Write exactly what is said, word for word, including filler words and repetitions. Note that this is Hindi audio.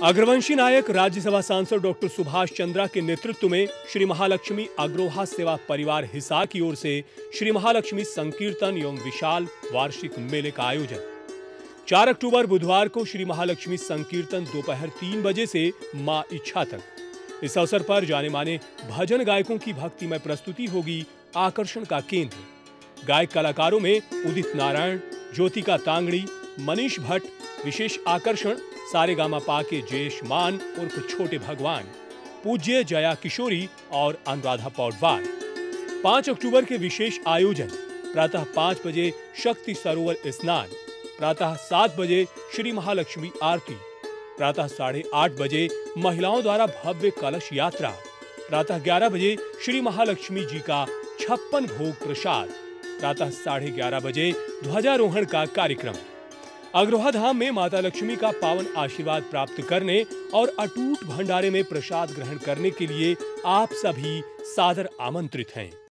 अग्रवंशी नायक राज्यसभा सांसद डॉक्टर सुभाष चंद्रा के नेतृत्व में श्री महालक्ष्मी अग्रोहा सेवा परिवार हिसार की ओर से श्री महालक्ष्मी संकीर्तन एवं विशाल वार्षिक मेले का आयोजन। चार अक्टूबर बुधवार को श्री महालक्ष्मी संकीर्तन दोपहर तीन बजे से मां इच्छा तक। इस अवसर पर जाने माने भजन गायकों की भक्तिमय प्रस्तुति होगी आकर्षण का केंद्र। गायक कलाकारों में उदित नारायण, ज्योतिका तांगड़ी, मनीष भट्ट। विशेष आकर्षण सारेगामापा के जयेश मान उर्फ छोटे भगवान, पूज्य जया किशोरी और अनुराधा पौडवाल। पाँच अक्टूबर के विशेष आयोजन। प्रातः पाँच बजे शक्ति सरोवर स्नान, प्रातः सात बजे श्री महालक्ष्मी आरती, प्रातः साढ़े आठ बजे महिलाओं द्वारा भव्य कलश यात्रा, प्रातः ग्यारह बजे श्री महालक्ष्मी जी का छप्पन भोग प्रसाद, प्रातः साढ़े ग्यारह बजे ध्वजारोहण का कार्यक्रम। अग्रोहा धाम में माता लक्ष्मी का पावन आशीर्वाद प्राप्त करने और अटूट भंडारे में प्रसाद ग्रहण करने के लिए आप सभी सादर आमंत्रित हैं।